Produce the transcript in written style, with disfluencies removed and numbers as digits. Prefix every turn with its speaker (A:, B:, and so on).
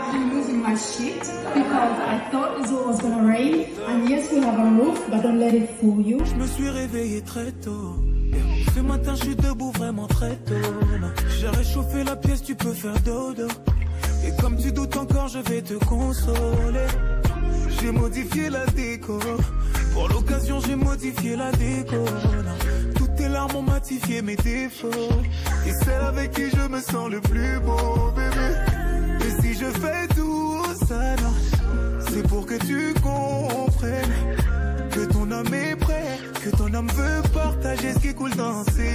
A: I'm using my sheet because I thought it was gonna rain. And yes, we have a roof, but don't let it fool you.
B: Je me suis réveillé très tôt. Ce matin, je suis debout vraiment très tôt. J'ai réchauffé la pièce, tu peux faire dodo. Et comme tu doutes encore, je vais te consoler. J'ai modifié la déco. Pour l'occasion, j'ai modifié la déco. Toutes tes larmes ont matifié mes défauts. Et celle avec qui je me sens le plus beau, bébé. Et si je fais tout ça, non, c'est pour que tu comprennes que ton âme est prêt, que ton âme veut partager ce qui coule dans ses